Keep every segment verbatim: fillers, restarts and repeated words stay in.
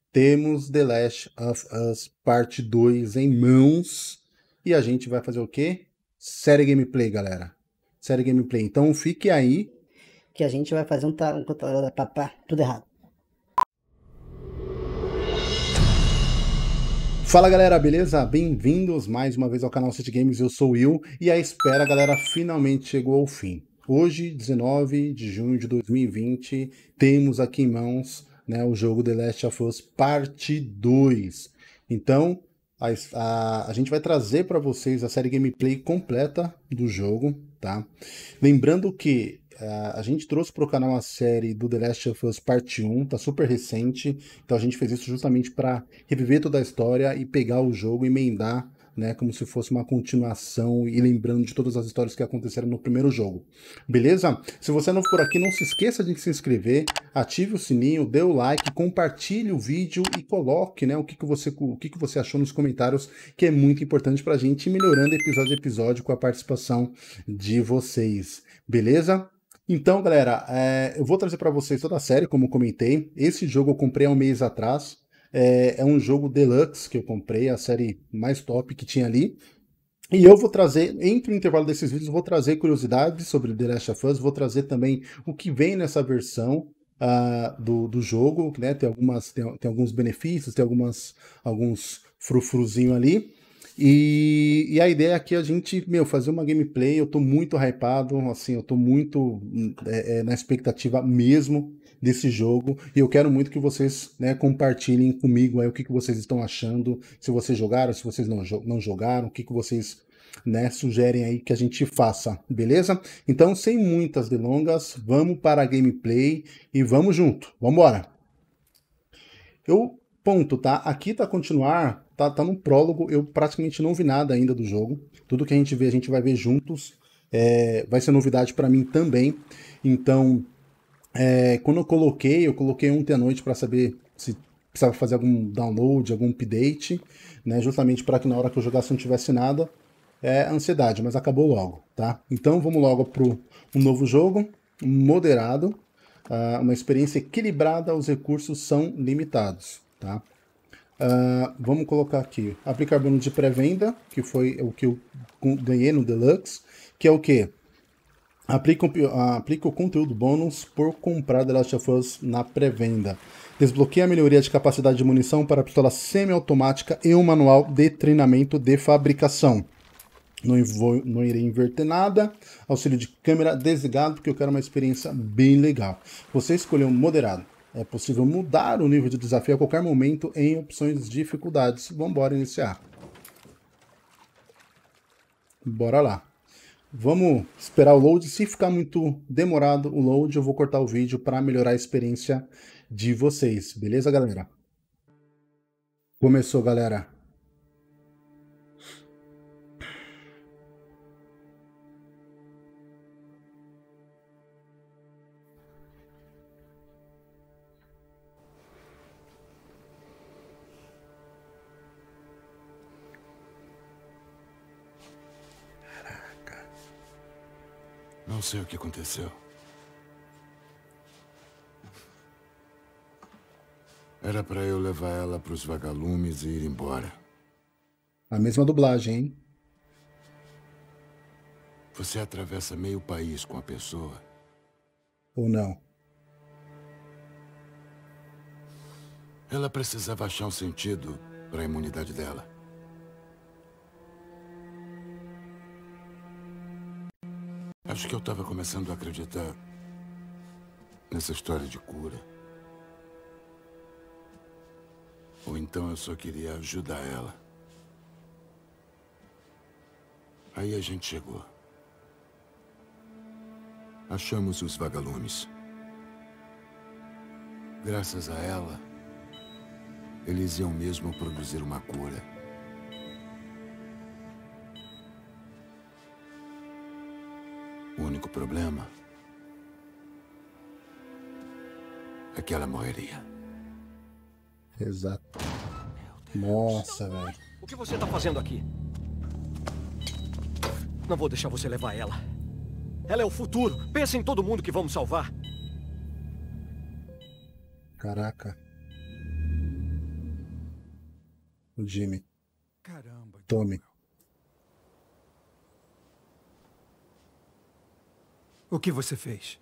temos The Last of Us Parte dois em mãos e a gente vai fazer o quê? Série gameplay, galera. Série gameplay. Então fique aí. Que a gente vai fazer um, ta- um controle papá, tudo errado. Fala galera, beleza? Bem-vindos mais uma vez ao canal City Games, eu sou o Will e a espera, galera, finalmente chegou ao fim. Hoje, dezenove de junho de dois mil e vinte, temos aqui em mãos, né, o jogo The Last of Us Parte dois. Então, a, a, a gente vai trazer para vocês a série gameplay completa do jogo, tá? Lembrando que Uh, a gente trouxe para o canal a série do The Last of Us Parte um, tá super recente, então a gente fez isso justamente para reviver toda a história e pegar o jogo e emendar, né, como se fosse uma continuação e lembrando de todas as histórias que aconteceram no primeiro jogo. Beleza? Se você não for por aqui, não se esqueça de se inscrever, ative o sininho, dê o like, compartilhe o vídeo e coloque, né, o que, que, você, o que, que você achou nos comentários, que é muito importante para a gente ir melhorando episódio a episódio com a participação de vocês. Beleza? Então, galera, é, eu vou trazer para vocês toda a série, como eu comentei. Esse jogo eu comprei há um mês atrás. É, é um jogo deluxe que eu comprei, a série mais top que tinha ali. E eu vou trazer, entre o intervalo desses vídeos, eu vou trazer curiosidades sobre The Last of Us, vou trazer também o que vem nessa versão uh, do, do jogo, né? Tem, algumas, tem, tem alguns benefícios, tem algumas, alguns frufruzinho ali. E, e a ideia aqui é a gente, meu, fazer uma gameplay. Eu tô muito hypado, assim, eu tô muito é, é, na expectativa mesmo desse jogo, e eu quero muito que vocês, né, compartilhem comigo aí o que, que vocês estão achando, se vocês jogaram, se vocês não, não jogaram, o que, que vocês, né, sugerem aí que a gente faça, beleza? Então, sem muitas delongas, vamos para a gameplay e vamos junto, vamos embora! Eu, ponto, tá? Aqui tá continuar, tá, tá no prólogo, eu praticamente não vi nada ainda do jogo, tudo que a gente vê, a gente vai ver juntos, é, vai ser novidade para mim também, então... É, quando eu coloquei, eu coloquei ontem à noite para saber se precisava fazer algum download, algum update, né, justamente para que na hora que eu jogasse não tivesse nada, é ansiedade, mas acabou logo, tá? Então vamos logo para um novo jogo, moderado, uh, uma experiência equilibrada, os recursos são limitados, tá? Uh, vamos colocar aqui, aplicar bônus de pré-venda, que foi o que eu ganhei no Deluxe, que é o quê? Aplica, aplica o conteúdo bônus por comprar The Last of Us na pré-venda. Desbloqueia a melhoria de capacidade de munição para pistola semiautomática e um manual de treinamento de fabricação. Não, vou, não irei inverter nada. Auxílio de câmera desligado, porque eu quero uma experiência bem legal. Você escolheu moderado. É possível mudar o nível de desafio a qualquer momento em opções de dificuldades. Vamos embora iniciar. Bora lá. Vamos esperar o load. Se ficar muito demorado o load, eu vou cortar o vídeo para melhorar a experiência de vocês. Beleza, galera? Começou, galera. Não sei o que aconteceu. Era pra eu levar ela pros vagalumes e ir embora. A mesma dublagem, hein? Você atravessa meio país com a pessoa. Ou não? Ela precisava achar um sentido para a imunidade dela. Acho que eu estava começando a acreditar nessa história de cura. Ou então eu só queria ajudar ela. Aí a gente chegou. Achamos os vagalumes. Graças a ela, eles iam mesmo produzir uma cura. O único problema é que ela morreria. Exato. Nossa, velho. O que você tá fazendo aqui? Não vou deixar você levar ela. Ela é o futuro. Pensa em todo mundo que vamos salvar. Caraca. O Jimmy. Caramba. Tommy. O que você fez?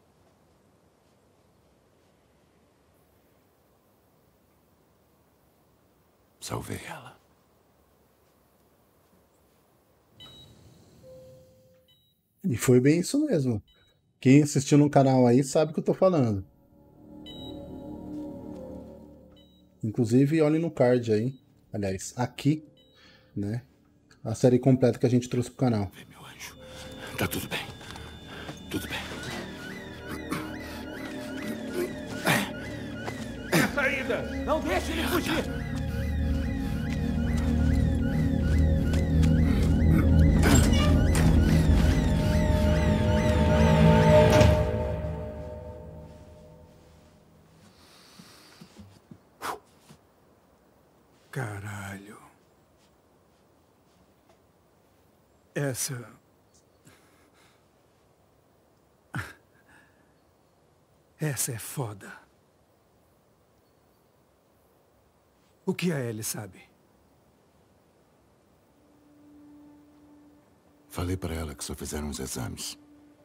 Salvei ela. E foi bem isso mesmo. Quem assistiu no canal aí sabe o que eu tô falando. Inclusive, olhem no card aí. Aliás, aqui, né? A série completa que a gente trouxe pro canal. Vem, meu anjo. Tá tudo bem. Tudo bem. A saída! Não deixe ele fugir! Caralho. Essa... Essa é foda. O que a Ellie sabe? Falei pra ela que só fizeram os exames.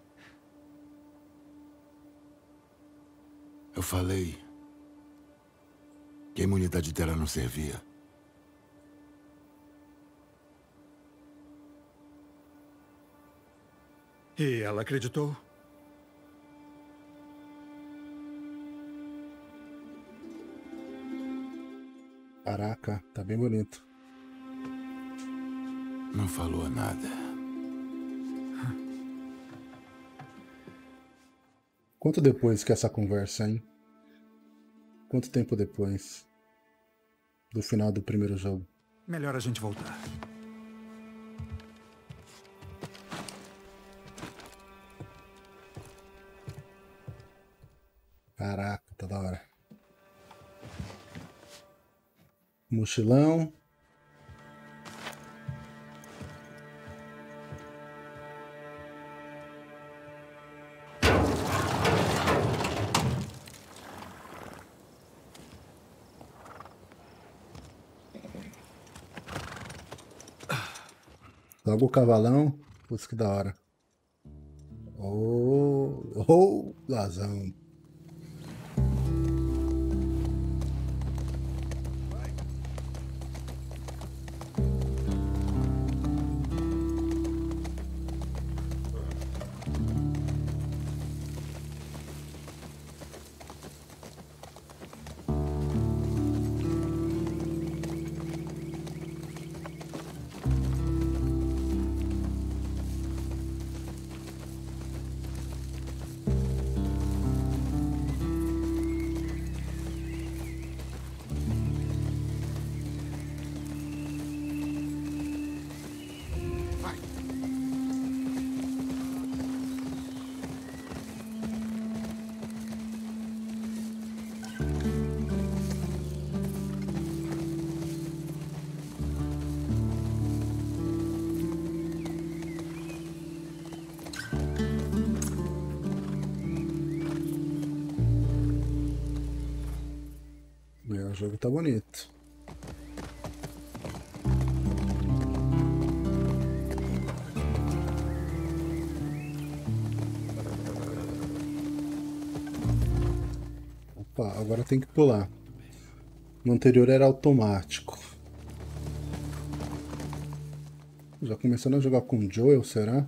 Eu falei que a imunidade dela não servia. E ela acreditou? Caraca, tá bem bonito. Não falou nada. Quanto depois que essa conversa, hein? Quanto tempo depois do final do primeiro jogo? Melhor a gente voltar. Caraca, tá da hora. Mochilão. Logo o cavalão. Putz, que da hora. Oh, oh, lazão. É, o jogo tá bonito. Opa, agora tem que pular. No anterior era automático. Já começando a jogar com o Joel, será?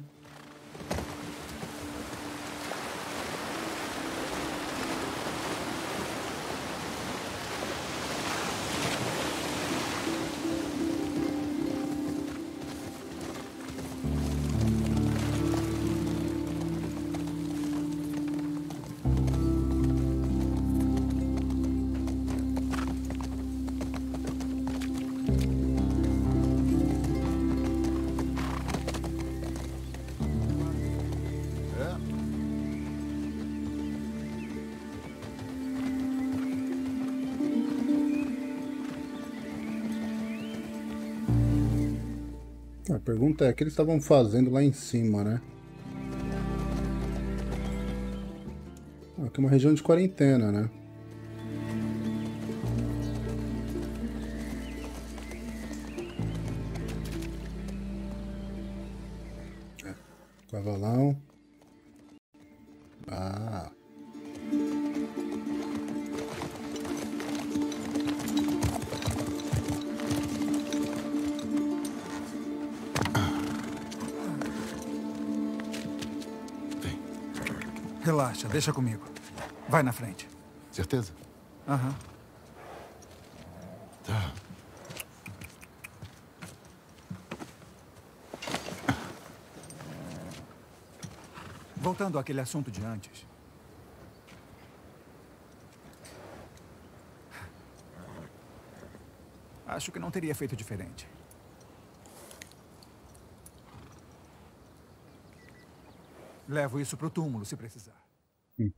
A pergunta é o que eles estavam fazendo lá em cima, né? Aqui é uma região de quarentena, né? Cavalão. Ah. Relaxa, deixa comigo. Vai na frente. Certeza? Aham. Tá. Voltando àquele assunto de antes. Acho que não teria feito diferente. Levo isso pro túmulo se precisar. Hum.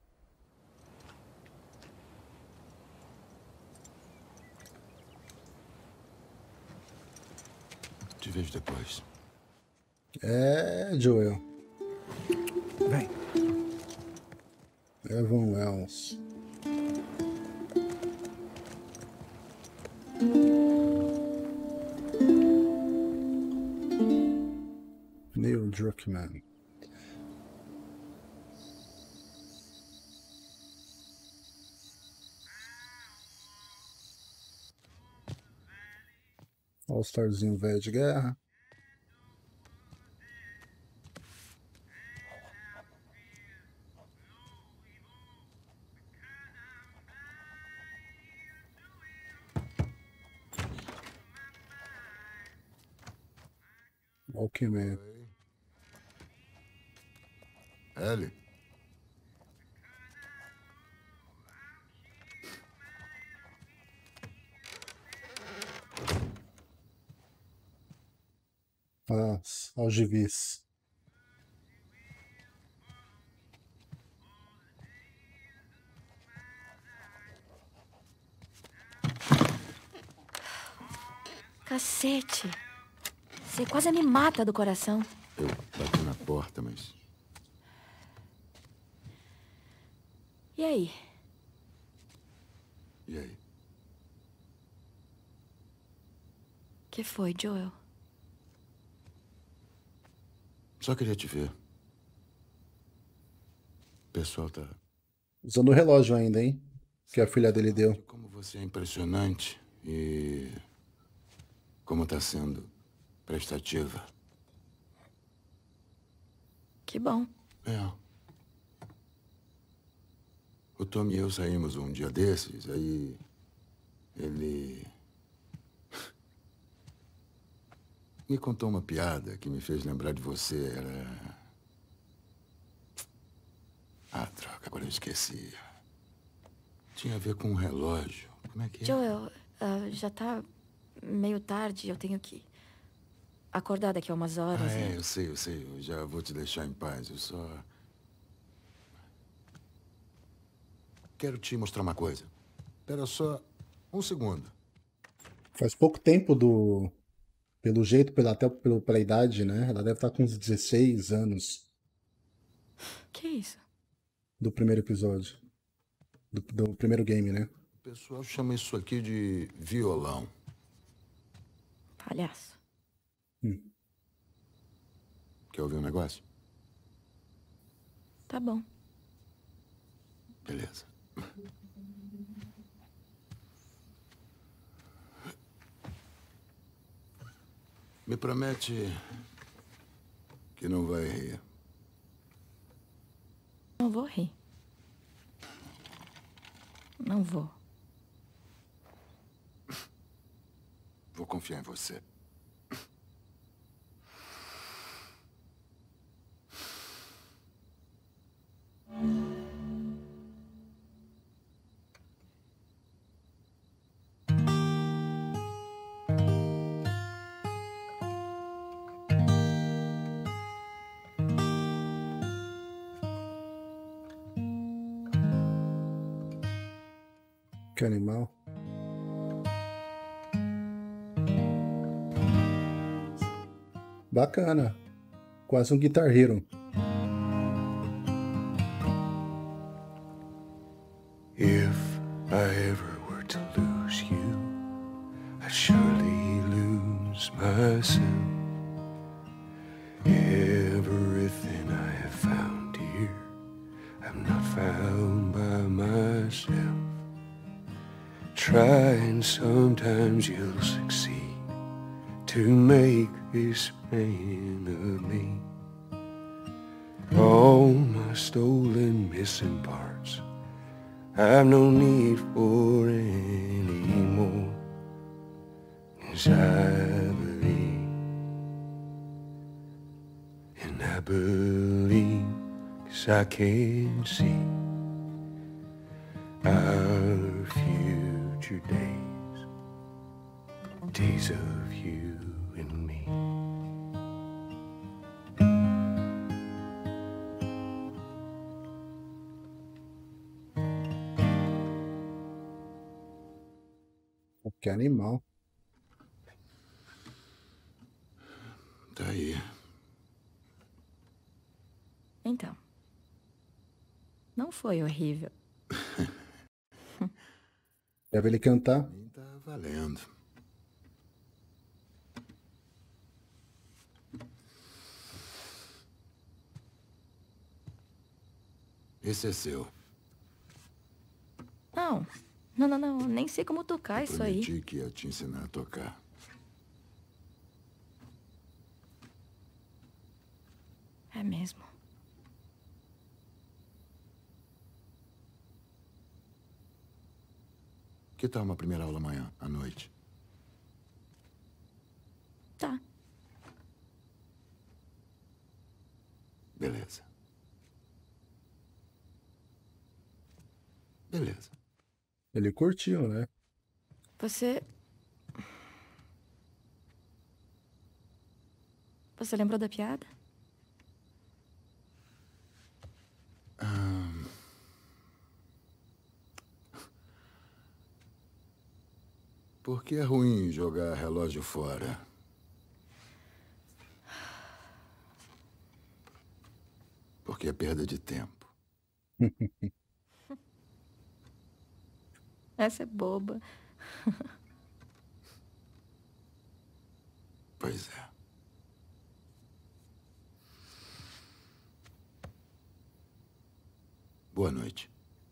Te vejo depois. É, Joel. Vem. Evan Wells. Neil Druckmann. All-Starzinho velho de guerra. Walkman. Ellie. As algivis. Cacete. Você quase me mata do coração. Eu bati na porta, mas... E aí? E aí? Que foi, Joel? Só queria te ver. O pessoal tá... Usando o relógio ainda, hein? Que a filha dele deu. Como você é impressionante e... como tá sendo prestativa. Que bom. É. O Tom e eu saímos um dia desses, aí... ele... me contou uma piada que me fez lembrar de você. Era... Ah, droga, agora eu esqueci. Tinha a ver com um relógio. Como é que é? Joel, uh, já tá meio tarde, eu tenho que acordar daqui a umas horas. Ah, é, e... eu sei, eu sei. Eu já vou te deixar em paz. Eu só... quero te mostrar uma coisa. Espera só um segundo. Faz pouco tempo do... Pelo jeito, pela, até pelo, pela idade, né? Ela deve estar com uns dezesseis anos. Que isso? Do primeiro episódio. Do, do primeiro game, né? O pessoal chama isso aqui de violão. Palhaço. Hum. Quer ouvir um negócio? Tá bom. Beleza. Me promete que não vai rir. Não vou rir. Não vou. Vou confiar em você. Que animal. Bacana. Quase um Guitar Hero. If I ever were to lose you, I'd surely lose myself. Everything try and sometimes you'll succeed to make this man of me. All my stolen missing parts I've no need for anymore. 'Cause I believe, and I believe 'cause I can see our future days, days of you and me. Que animal. Tá aí. Então. Não foi horrível. Quer ver ele cantar? Nem tá valendo. Esse é seu. Não. Não, não, não. Nem sei como tocar isso aí. Prometi que ia te ensinar a tocar. É mesmo. Que tal uma primeira aula amanhã, à noite? Tá. Beleza. Beleza. Ele curtiu, né? Você... Você lembrou da piada? Ahn. Por que é ruim jogar relógio fora? Porque é perda de tempo. Essa é boba. Pois é. Boa noite.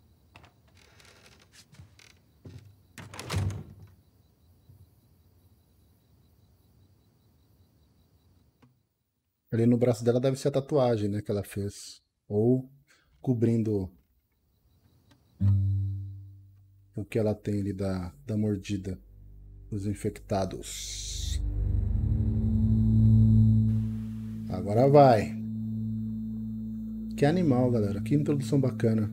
Ali no braço dela deve ser a tatuagem, né, que ela fez. Ou cobrindo o que ela tem ali da, da mordida dos infectados. Agora vai. Que animal, galera. Que introdução bacana.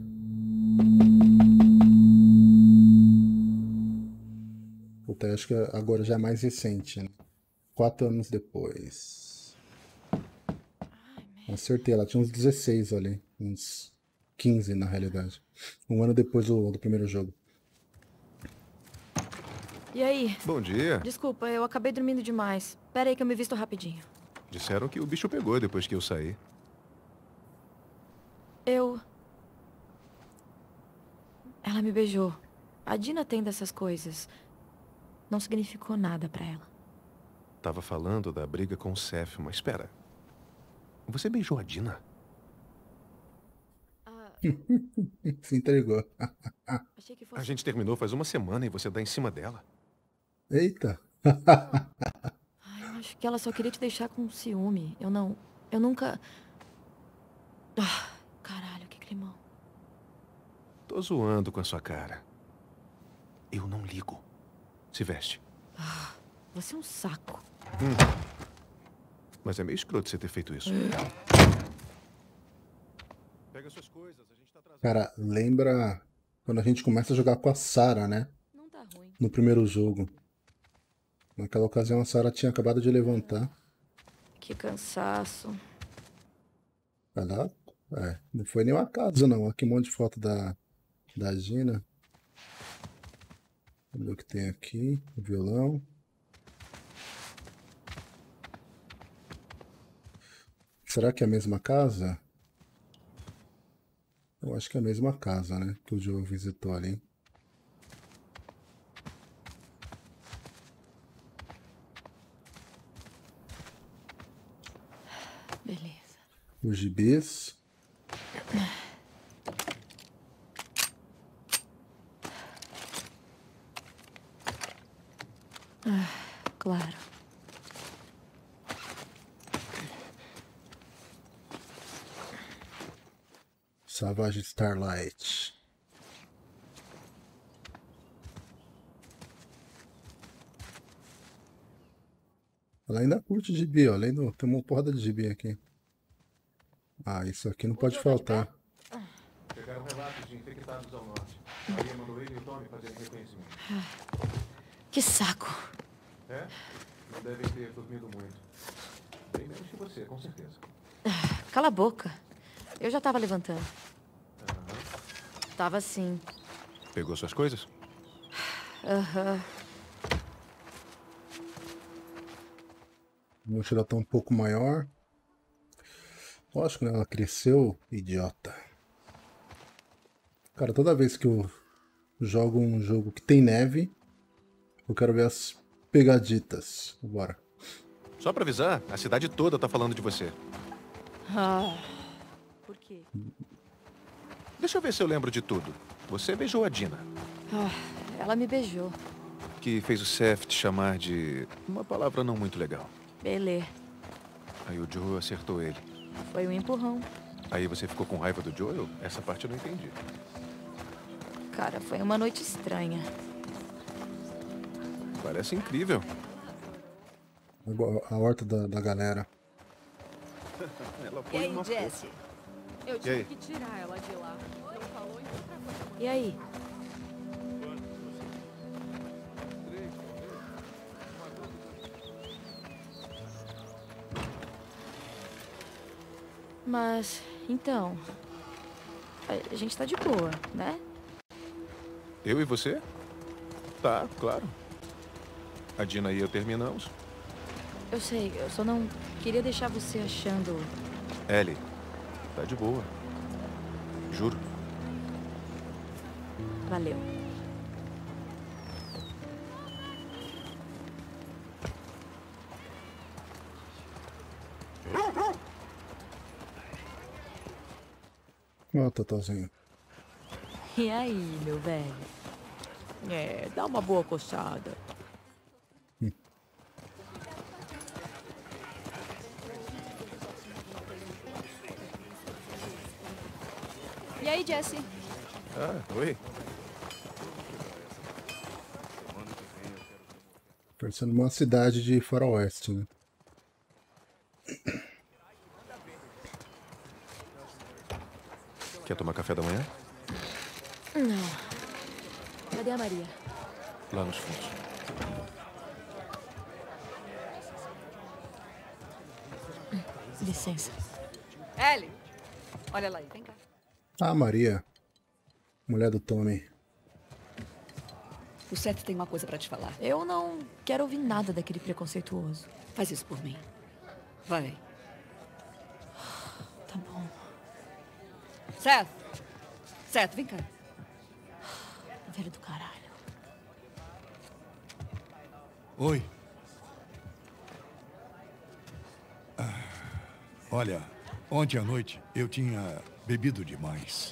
Puta, eu acho que agora já é mais recente, né? Quatro anos depois. Acertei, ela tinha uns dezesseis ali. Uns quinze, na realidade. Um ano depois do, do primeiro jogo. E aí? Bom dia. Desculpa, eu acabei dormindo demais. Pera aí que eu me visto rapidinho. Disseram que o bicho pegou depois que eu saí. Eu... Ela me beijou. A Dina tem dessas coisas. Não significou nada pra ela. Tava falando da briga com o Seth, mas espera. Você beijou a Dina? Ah, Se entregou. achei que fosse... A gente terminou faz uma semana e você dá em cima dela. Eita. Ai, eu acho que ela só queria te deixar com ciúme. Eu não... Eu nunca... Ah, caralho, que climão. Tô zoando com a sua cara. Eu não ligo. Se veste. Ah, você é um saco. Hum. Mas é meio escroto você ter feito isso. Pega suas coisas, a gente tá atrasado. Cara, lembra quando a gente começa a jogar com a Sarah, né? Não tá ruim. No primeiro jogo. Naquela ocasião a Sarah tinha acabado de levantar. Que cansaço. Ela, é, não foi nem uma casa, não. Olha que monte de foto da, da Gina. Vamos ver o que tem aqui. O violão. Será que é a mesma casa? Eu acho que é a mesma casa, né? Que o Joe visitou ali. Beleza. Os gibis. Ah, claro. Savage Starlight. Ela ainda curte gibi, ó. Além do... Tem uma porrada de gibi aqui. Ah, isso aqui não pode faltar. Chegaram relatos de infectados ao norte. Maria mandou ele e o Tommy fazerem reconhecimento. Que saco. É? Não devem ter dormido muito. Bem menos que você, com certeza. Cala a boca. Eu já tava levantando. Aham. Tava sim. Pegou suas coisas? Aham. A mochila tá um pouco maior. Lógico, né? Ela cresceu, idiota. Cara, toda vez que eu jogo um jogo que tem neve, eu quero ver as pegaditas. Bora. Só pra avisar, a cidade toda tá falando de você. Ah. Por quê? Deixa eu ver se eu lembro de tudo. Você beijou a Dina, Ah, ela me beijou. que fez o Seth te chamar de uma palavra não muito legal. Belê. Aí o Joel acertou ele. Foi um empurrão. Aí você ficou com raiva do Joel? Essa parte eu não entendi. Cara, foi uma noite estranha. Parece incrível. A horta da, da galera. Ela E foi aí, uma Jessie? Eu E tive aí? que tirar ela de lá. Não falou em outra coisa. E aí? Mas, então... A gente tá de boa, né? Eu e você? Tá, claro. A Dina e eu terminamos. Eu sei, eu só não queria deixar você achando... Ellie, tá de boa. Juro. Valeu. Ó, Totozinho. E aí, meu velho? É, dá uma boa coçada. E aí, Jessie? Ah, oi. Parecendo uma cidade de faroeste, né? Quer tomar café da manhã? Não. Cadê a Maria? Lá nos fundos. Licença. Ellie! Olha lá aí, vem cá. Ah, Maria. Mulher do Tommy. O Seth tem uma coisa pra te falar. Eu não quero ouvir nada daquele preconceituoso. Faz isso por mim. Vai. Tá bom. Seth! Seth, vem cá. Velho do caralho. Oi. Ah, olha, ontem à noite eu tinha bebido demais.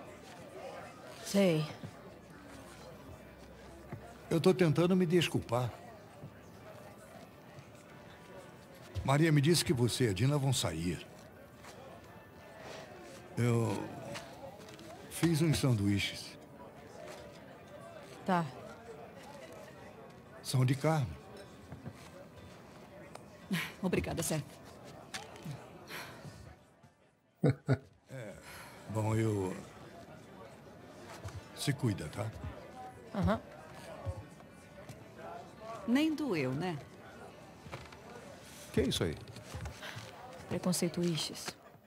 Sei. Eu tô tentando me desculpar. Maria me disse que você e a Dina vão sair. Eu fiz uns sanduíches. Tá. São de carne. Obrigada, Seth. É, bom, eu... Se cuida, tá? Aham. Nem doeu, né? Que é isso aí? Preconceituiches.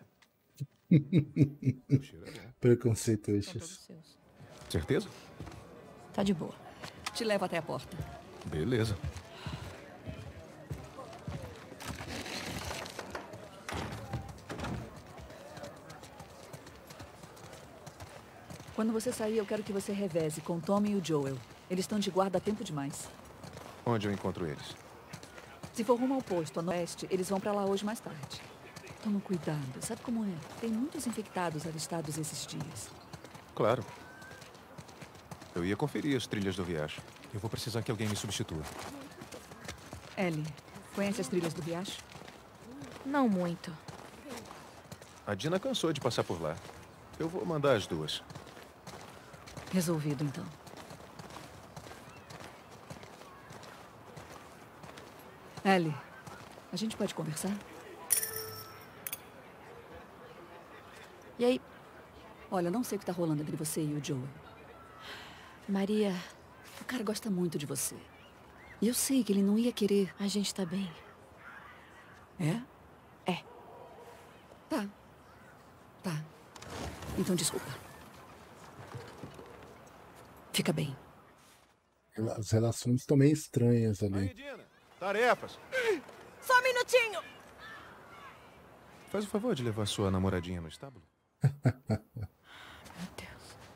Preconceituiches. Certeza? Tá de boa. Te levo até a porta. Beleza. Quando você sair, eu quero que você reveze com o Tommy e o Joel. Eles estão de guarda há tempo demais. Onde eu encontro eles? Se for rumo ao posto, a oeste, eles vão pra lá hoje mais tarde. Toma cuidado. Sabe como é? Tem muitos infectados avistados esses dias. Claro. Eu ia conferir as trilhas do riacho. Eu vou precisar que alguém me substitua. Ellie, conhece as trilhas do riacho? Não muito. A Dina cansou de passar por lá. Eu vou mandar as duas. Resolvido, então. Ellie, a gente pode conversar? E aí? Olha, eu não sei o que tá rolando entre você e o Joel. Maria... O cara gosta muito de você. E eu sei que ele não ia querer... A gente tá bem. É? É. Tá. Tá. Então, desculpa. Fica bem. As relações estão meio estranhas ali. Aí, Dina, tarefas. Só um minutinho! Faz o favor de levar sua namoradinha no estábulo. Meu Deus.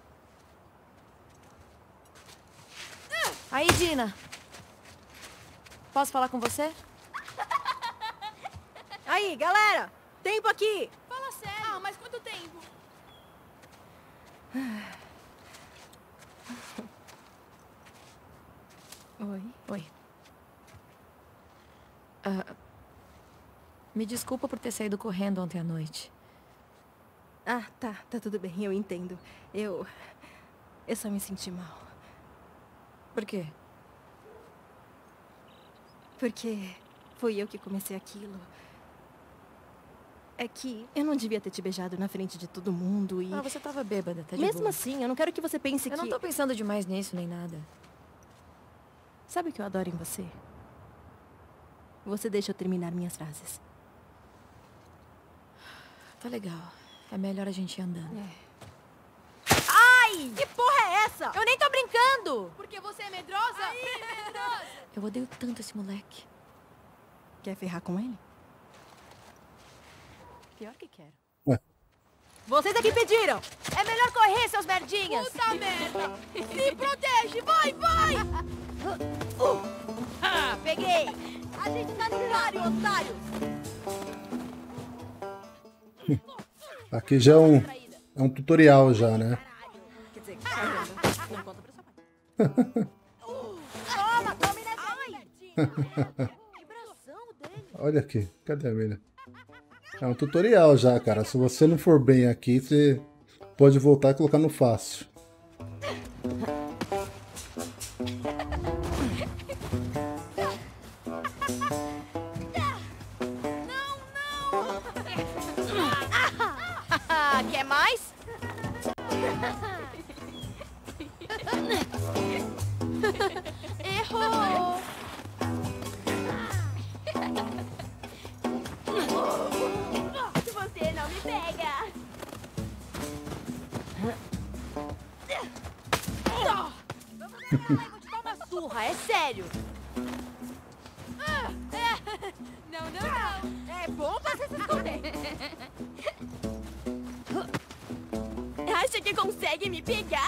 Aí, Dina. Posso falar com você? Aí, galera! Tempo aqui! Fala sério. Ah, mas quanto tempo? Oi. Oi. Ah, me desculpa por ter saído correndo ontem à noite. Ah, tá. Tá tudo bem, eu entendo. Eu... Eu só me senti mal. Por quê? Porque foi eu que comecei aquilo. É que eu não devia ter te beijado na frente de todo mundo e... Ah, você tava bêbada, tá de Mesmo boa. assim, eu não quero que você pense eu que... Eu não tô pensando demais nisso, nem nada. Sabe o que eu adoro em você? Você deixa eu terminar minhas frases. Tá legal. É melhor a gente ir andando. É. Ai! Que porra é essa? Eu nem tô brincando! Porque você é medrosa? Aí, medrosa! Eu odeio tanto esse moleque. Quer ferrar com ele? Pior que quero. Ué. Vocês aqui pediram! É melhor correr, seus merdinhas! Puta merda! Se protege! Vai, vai! Uh. Ah, peguei! A gente tá no páreo, otários! Aqui já é um, é um tutorial já, né? Quer dizer, não conta pra sua mãe. Toma, tome nessa vibração dele. Olha aqui, cadê a mina? É um tutorial já, cara. Se você não for bem aqui, você pode voltar e colocar no fácil. Quer mais? Errou! Você não me pega! Vou te dar uma surra, é sério! Não, não, não! É bom você se esconder! Acha que consegue me pegar?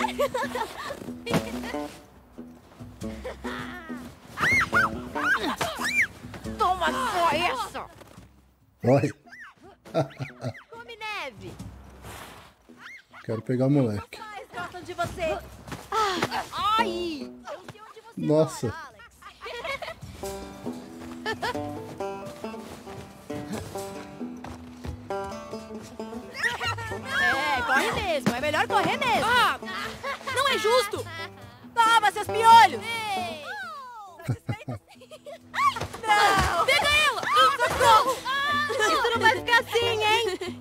Toma só essa! Olha. Come neve! Quero pegar o moleque. Eles gostam de você! Ai! Eu sei onde você Nossa. mora, É, corre mesmo. É melhor correr mesmo. Ah, não é justo. Toma, seus piolhos. Não. Pega ela. Socorro. Isso não vai ficar assim, hein?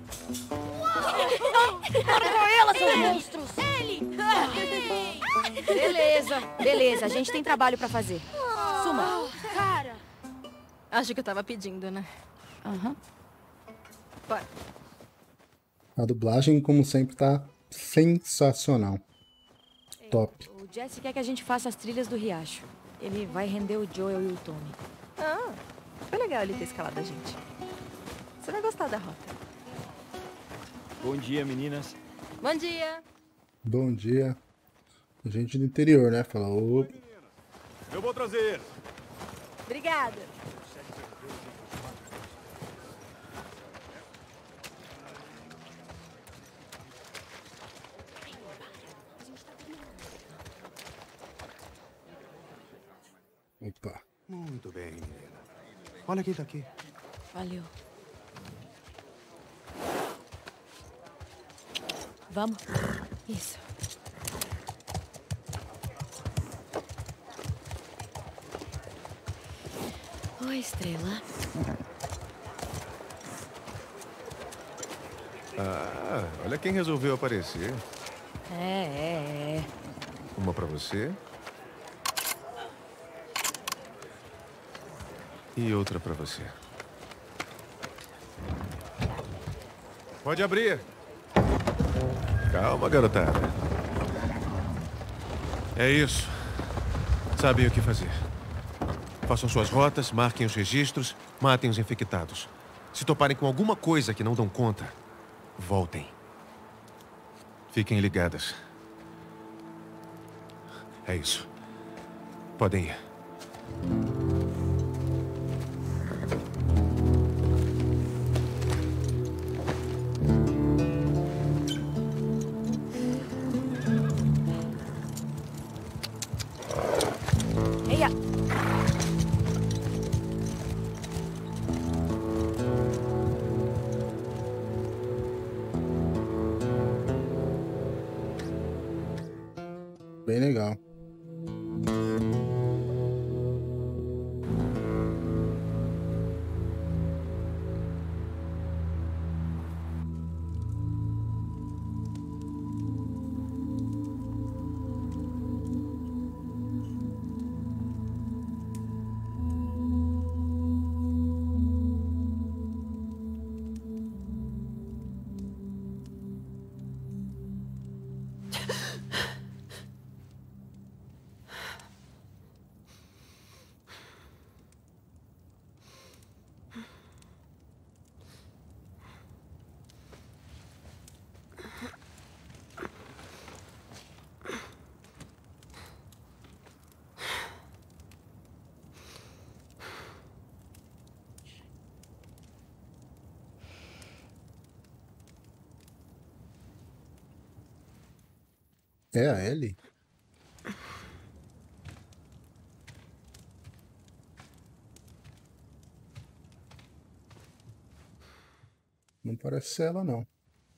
Larga ela, seus monstros. Ele. Beleza, beleza. A gente tem trabalho pra fazer. Suma. Cara. Acho que eu tava pedindo, né? Aham. Bora. A dublagem, como sempre, tá sensacional. Top. O Jesse quer que a gente faça as trilhas do riacho. Ele vai render o Joel e o Tommy. Ah, foi legal ele ter escalado a gente. Você vai gostar da rota. Bom dia, meninas. Bom dia. Bom dia. Gente do interior, né? Fala, ô. Eu vou trazer ele. Obrigada. Opa. Muito bem, menina. Olha quem tá aqui. Valeu. Vamos? Isso. Oi, Estrela. Ah, olha quem resolveu aparecer. É, é, é. Uma pra você. E outra pra você. Pode abrir. Calma, garotada. É isso. Sabem o que fazer. Façam suas rotas, marquem os registros, matem os infectados. Se toparem com alguma coisa que não dão conta, voltem. Fiquem ligadas. É isso. Podem ir. Eia! Bem legal. É a Ellie? Não parece ser ela, não.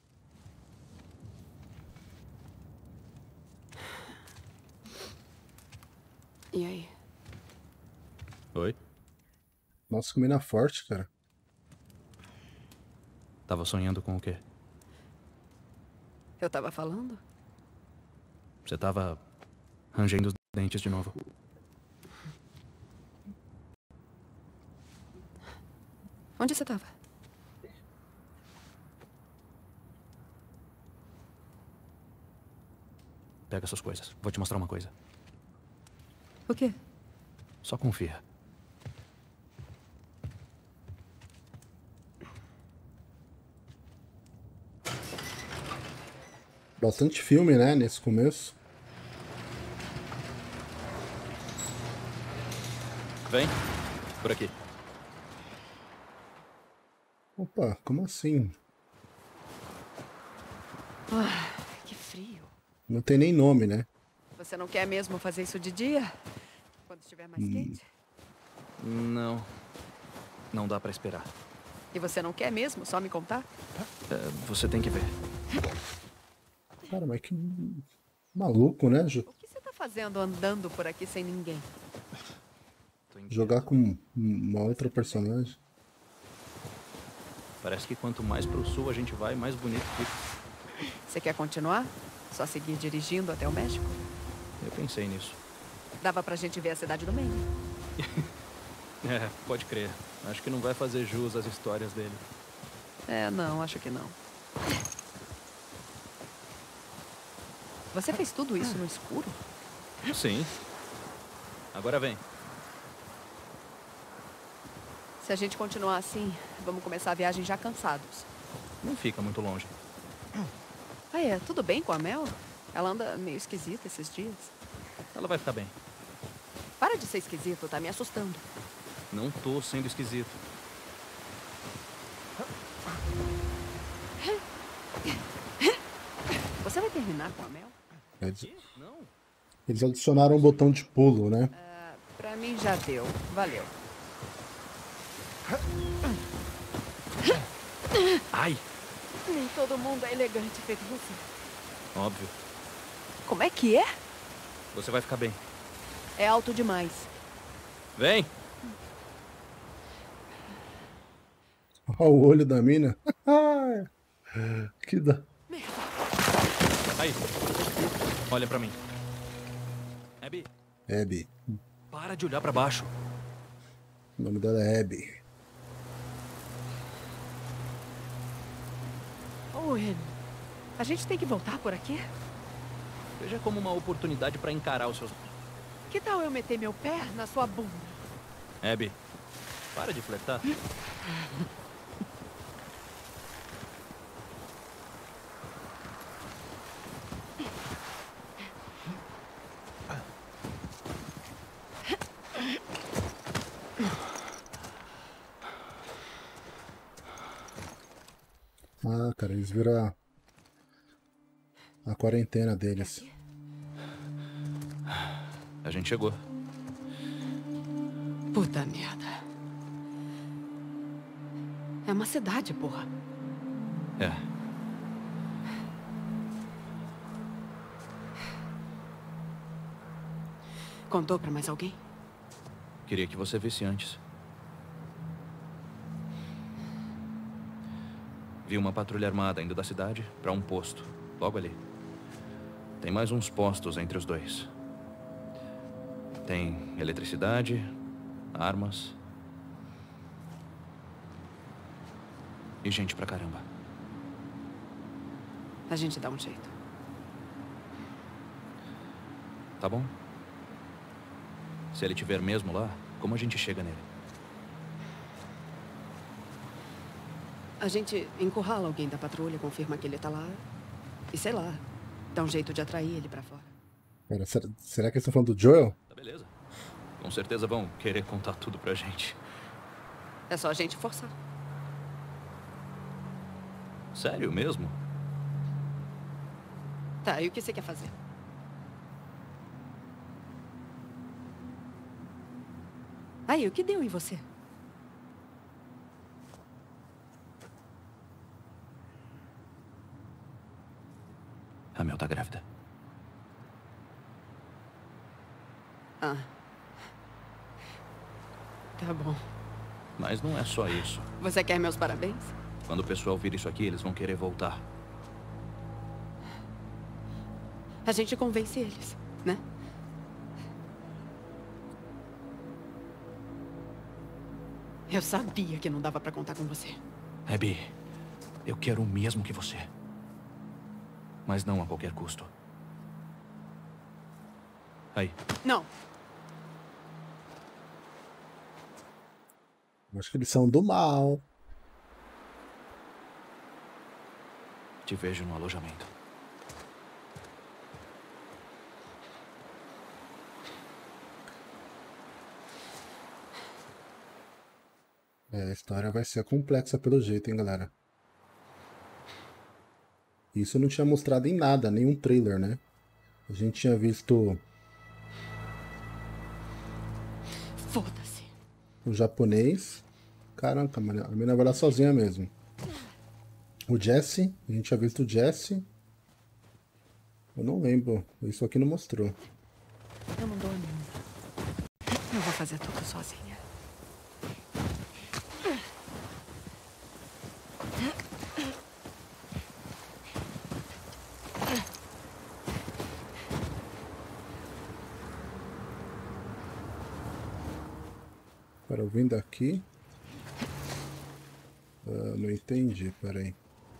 E aí? Oi? Nossa, que mina forte, cara. Tava sonhando com o quê? Eu tava falando? Você tava rangendo os dentes de novo. Onde você tava? Pega suas coisas. Vou te mostrar uma coisa. O quê? Só confia. Bastante filme, né, nesse começo. Vem. Por aqui. Opa, como assim? Ah, que frio. Não tem nem nome, né? Você não quer mesmo fazer isso de dia? Quando estiver mais Hum. quente? Não. Não dá pra esperar. E você não quer mesmo só me contar? É, você tem que ver. Cara, mas que maluco, né? Jo- O que você tá fazendo andando por aqui sem ninguém? Jogar com uma outra personagem. Parece que quanto mais pro sul a gente vai, mais bonito fica. Você quer continuar? Só seguir dirigindo até o México? Eu pensei nisso. Dava pra gente ver a cidade do Maine. É, pode crer. Acho que não vai fazer jus às histórias dele. É, não, acho que não. Você fez tudo isso no escuro? Sim. Agora vem. Se a gente continuar assim, vamos começar a viagem já cansados. Não fica muito longe. Ah, é? Tudo bem com a Mel? Ela anda meio esquisita esses dias. Ela vai ficar bem. Para de ser esquisito, tá me assustando. Não tô sendo esquisito. Você vai terminar com a Mel? Eles, eles adicionaram um botão de pulo, né? Pra mim já deu. Valeu. Ai! Nem todo mundo é elegante feito você. Óbvio. Como é que é? Você vai ficar bem. É alto demais. Vem! Olha o olho da mina. Que da... Aí. Olha pra mim. Abby. Abby. Para de olhar pra baixo. O nome dela é Abby. Owen, a gente tem que voltar por aqui? Veja como uma oportunidade pra encarar os seus... Que tal eu meter meu pé na sua bunda? Abby, para de flertar. Ah, cara, eles viram a, a quarentena deles. A gente chegou. Puta merda. É uma cidade, porra. É. Contou pra mais alguém? Queria que você visse antes. Vi uma patrulha armada indo da cidade para um posto, logo ali. Tem mais uns postos entre os dois. Tem eletricidade, armas e gente pra caramba. A gente dá um jeito. Tá bom? Se ele estiver mesmo lá, como a gente chega nele? A gente encurrala alguém da patrulha, confirma que ele tá lá. E sei lá, dá um jeito de atrair ele pra fora. Pera, será, será que eles estão falando do Joel? Tá beleza. Com certeza vão querer contar tudo pra gente. É só a gente forçar. Sério mesmo? Tá, e o que você quer fazer? Aí, o que deu em você? A Mel tá grávida. Ah. Tá bom. Mas não é só isso. Você quer meus parabéns? Quando o pessoal vir isso aqui, eles vão querer voltar. A gente convence eles, né? Eu sabia que não dava pra contar com você. Abby, eu quero o mesmo que você. Mas não a qualquer custo. Aí. Não. Acho que eles são do mal. Te vejo no alojamento. É, a história vai ser complexa pelo jeito, hein, galera. Isso não tinha mostrado em nada, nenhum trailer, né? A gente tinha visto... Foda-se. O japonês. Caraca, mano, a menina vai lá sozinha mesmo. O Jesse, a gente tinha visto o Jesse. Eu não lembro, isso aqui não mostrou. Eu não dou nenhuma. Eu vou fazer tudo sozinha. Para eu vim daqui. Ah, não entendi, peraí.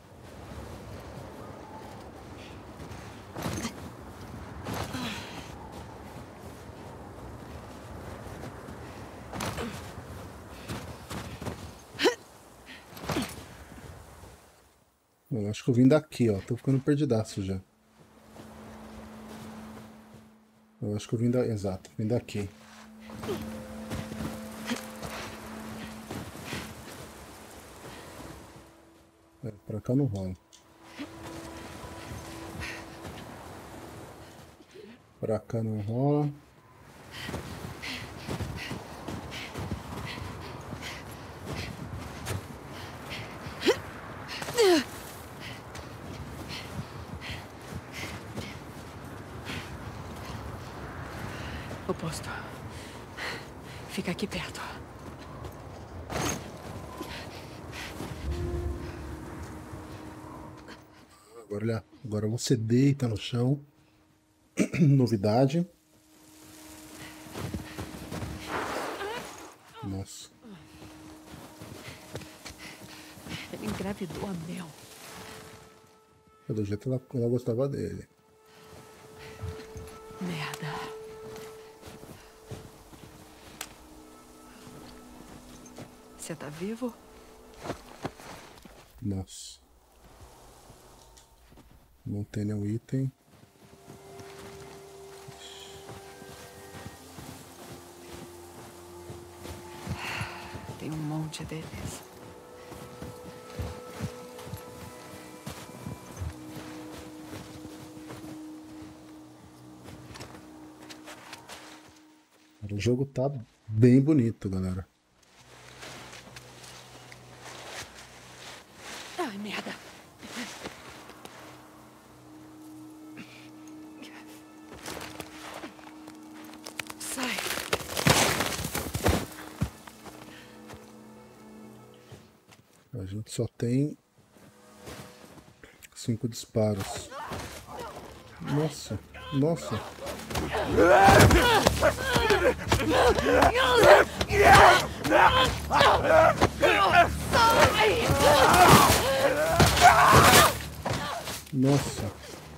Eu acho que eu vim daqui, ó. Tô ficando perdidaço já. Eu acho que eu vim da... Exato, vim daqui. É, pra cá não rola. Pra cá não rola. posto. Fica aqui perto. Agora, olha, agora você deita no chão. Novidade. Nossa. Ele engravidou a Mel. Do jeito ela, ela gostava dele. Merda. Você tá vivo? Nossa. Não tem nenhum item. Tem um monte deles. O jogo tá bem bonito, galera. Ai, merda. Sai. A gente só tem cinco disparos. Nossa, nossa. Nossa.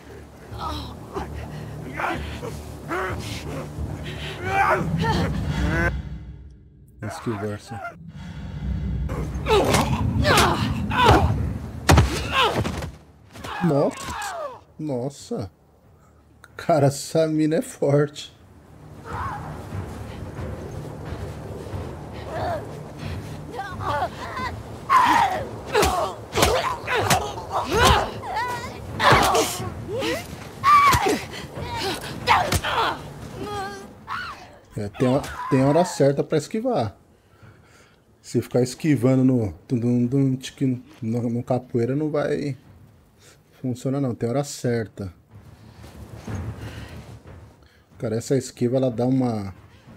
Skill verso. Nossa. Nossa. Cara, essa mina é forte. É, tem, a, tem a hora certa pra esquivar. Se ficar esquivando no, dum, dum, tchic, no, no capoeira não vai funcionar não, tem hora certa. Cara, essa esquiva ela dá uma...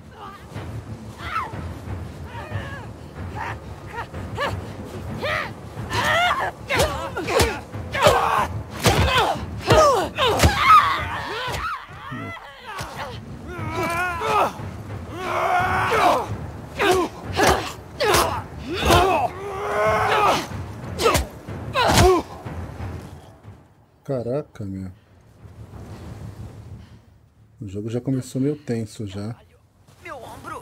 Caraca, meu. O jogo já começou meio tenso já. Meu ombro.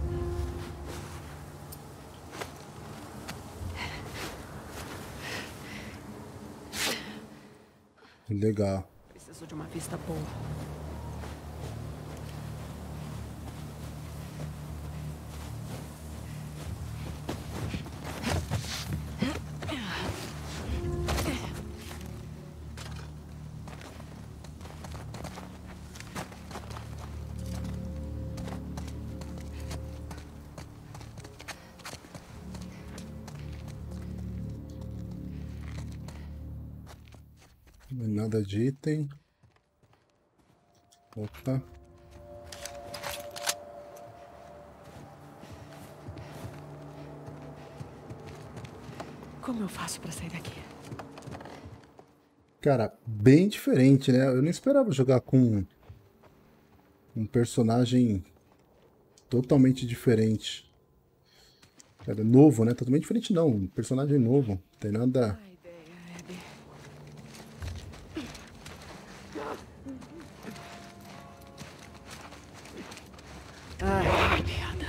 Legal. Preciso de uma vista boa. Nada de item. Opa. Como eu faço pra sair daqui? Cara, bem diferente, né? Eu não esperava jogar com um personagem totalmente diferente. Cara, novo, né? Totalmente diferente não, um personagem novo. Não tem nada... Ai, merda.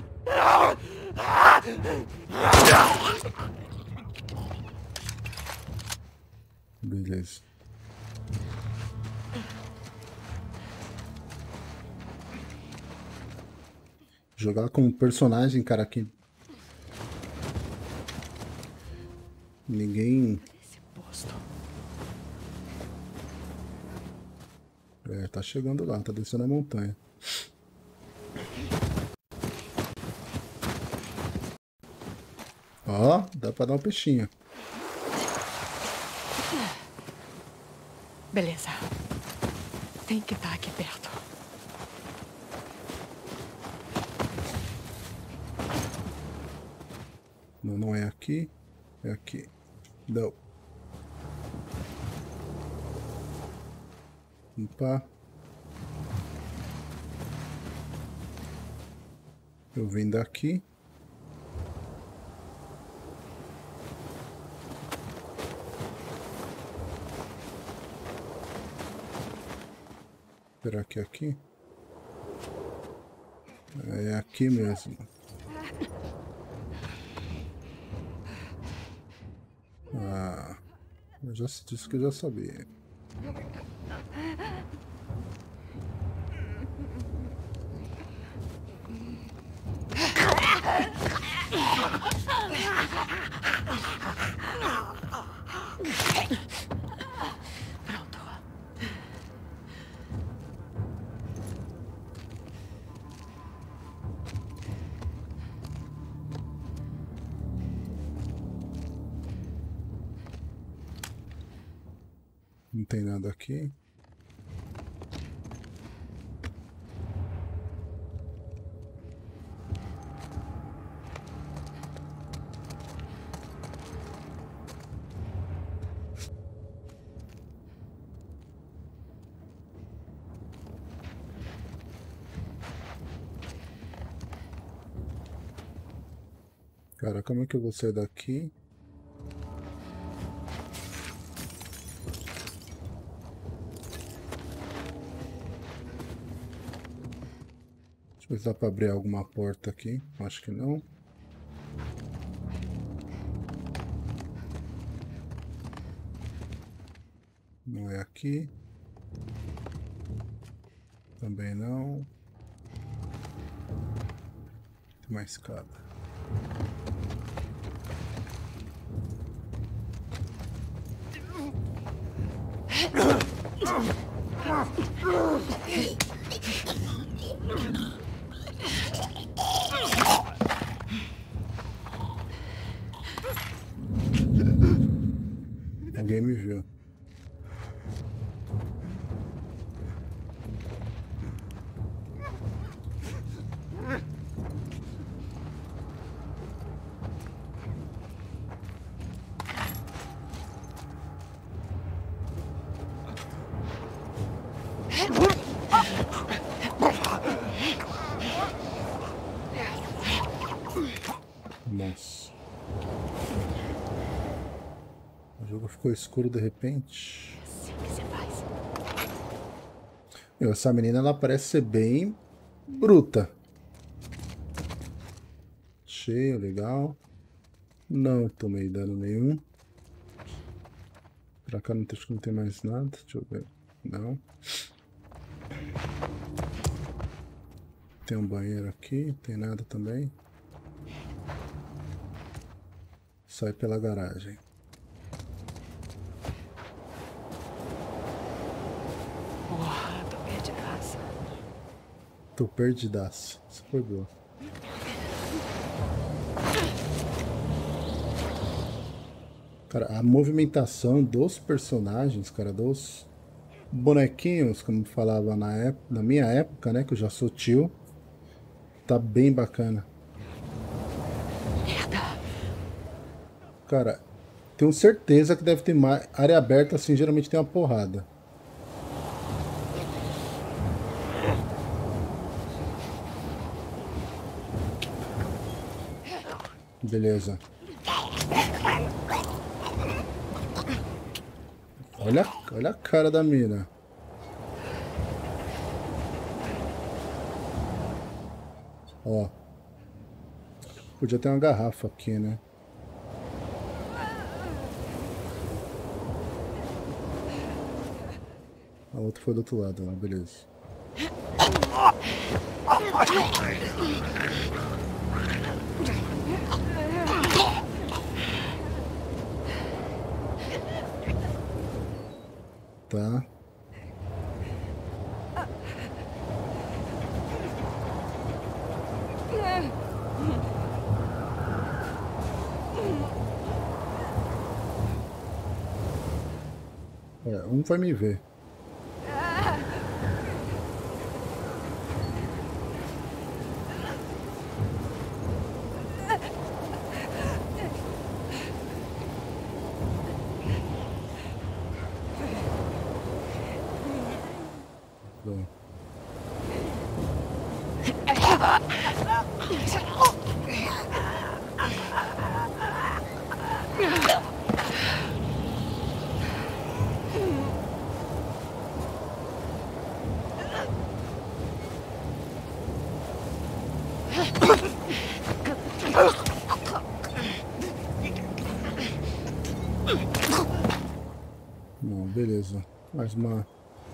Beleza. Jogar com um personagem, cara, que ninguém... É, tá chegando lá, tá descendo a montanha. Ó, dá pra dar um peixinho. Beleza. Tem que estar aqui perto. Não, não é aqui. É aqui. Não. Opa. Eu vim daqui. Será que é aqui? É aqui mesmo. Ah, eu já disse que eu já sabia. Não tem nada aqui. Cara, como é que eu vou sair daqui? Deixa eu ver se dá pra abrir alguma porta aqui. Acho que não. Não é aqui. Também não. Tem uma escada. Alguém me viu. Nossa. O jogo ficou escuro de repente. Assim que você faz. Meu, essa menina ela parece ser bem bruta. Cheio, legal. Não tomei dano nenhum. Pra cá não, acho que não tem mais nada. Deixa eu ver. Não. Tem um banheiro aqui. Tem nada também. Sai pela garagem. Porra, tô perdidaça. Tô perdidaço. Isso foi boa. Cara, a movimentação dos personagens, cara, dos bonequinhos, como falava na, época, na minha época, né, que eu já sou tio, tá bem bacana. Cara, tenho certeza que deve ter mais. Área aberta, assim, geralmente tem uma porrada. Beleza. Olha, olha a cara da mina. Ó. Podia ter uma garrafa aqui, né? A outra foi do outro lado, né? Beleza. Tá. É, um vai me ver. Bom, beleza. Mais uma...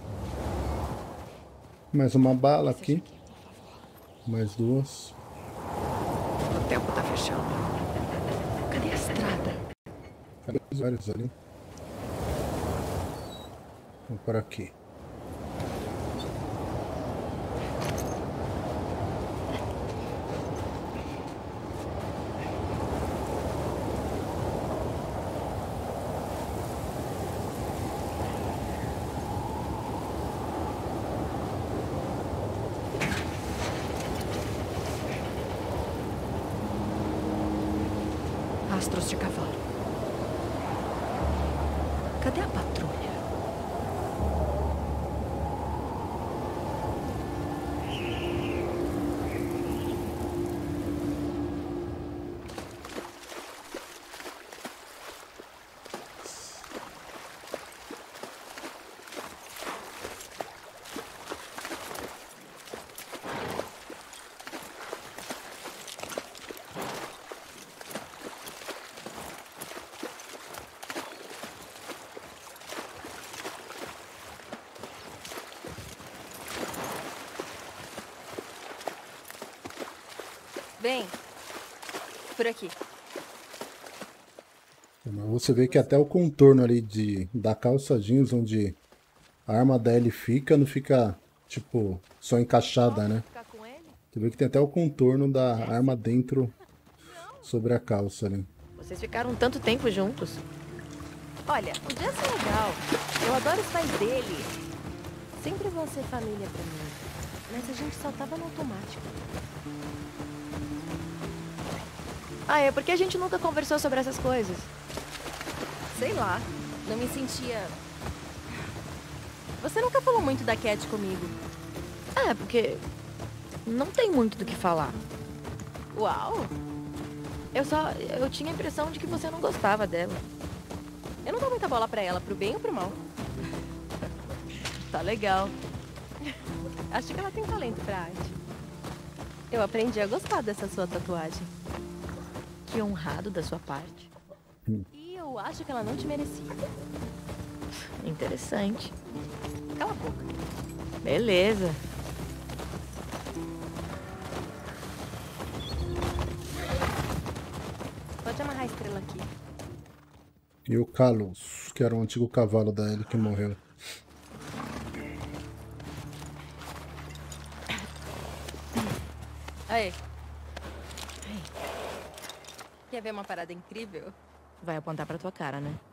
Mais uma bala aqui. Mais duas. O tempo tá fechando. Cadê a estrada? Cadê os vários ali? Vamos por aqui. Rastros de cavalo. Cadê a patrulha? Vem. Por aqui. Você vê que até o contorno ali de, da calça jeans, onde a arma da Ellie fica, não fica, tipo, só encaixada, né? Você vê que tem até o contorno da arma dentro, sobre a calça ali. Vocês ficaram tanto tempo juntos. Olha, o Jess é legal. Eu adoro os pais dele. Sempre vão ser família pra mim. Mas a gente só tava no automático. Ah, é porque a gente nunca conversou sobre essas coisas. Sei lá, não me sentia... Você nunca falou muito da Cat comigo. É, porque não tem muito do que falar. Uau! Eu só... eu tinha a impressão de que você não gostava dela. Eu não dou muita bola pra ela, pro bem ou pro mal. Tá legal. Acho que ela tem talento pra arte. Eu aprendi a gostar dessa sua tatuagem. Que honrado da sua parte. E eu acho que ela não te merecia. Interessante. Cala a boca. Beleza. Pode amarrar a estrela aqui. E o Kalos, que era o antigo cavalo da Ellie que morreu. Aí. Quer ver uma parada incrível? Vai apontar pra tua cara, né?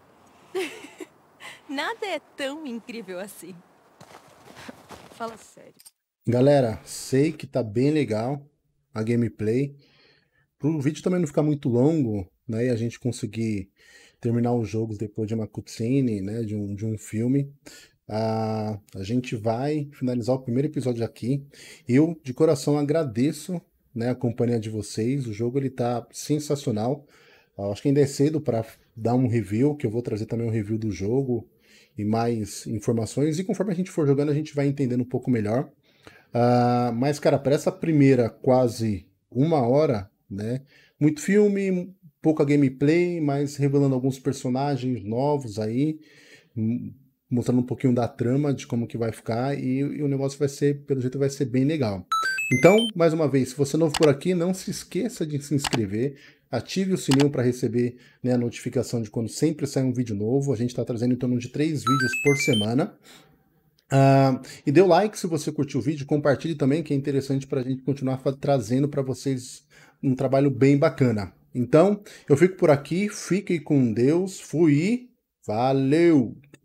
Nada é tão incrível assim. Fala sério. Galera, sei que tá bem legal a gameplay. Pro vídeo também não ficar muito longo, né? E a gente conseguir terminar os jogos depois de uma cutscene, né? De um, de um filme. Ah, a gente vai finalizar o primeiro episódio aqui. Eu, de coração, agradeço, né, a companhia de vocês. O jogo ele tá sensacional. Ah, acho que ainda é cedo para dar um review, que eu vou trazer também um review do jogo e mais informações. E conforme a gente for jogando, a gente vai entendendo um pouco melhor. Ah, mas, cara, para essa primeira quase uma hora, né? Muito filme, pouca gameplay, mas revelando alguns personagens novos aí, mostrando um pouquinho da trama, de como que vai ficar, e, e o negócio vai ser, pelo jeito, vai ser bem legal. Então, mais uma vez, se você é novo por aqui, não se esqueça de se inscrever, ative o sininho para receber, né, a notificação de quando sempre sai um vídeo novo. A gente está trazendo em torno de três vídeos por semana. Uh, e dê o like se você curtiu o vídeo, compartilhe também, que é interessante para a gente continuar trazendo para vocês um trabalho bem bacana. Então, eu fico por aqui, fiquem com Deus, fui e valeu!